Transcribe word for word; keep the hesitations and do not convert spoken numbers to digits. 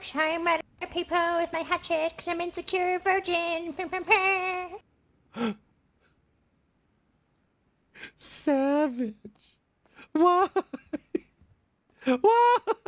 jokes. I murder people with my hatchet because I'm insecure virgin. Savage. Why? Why?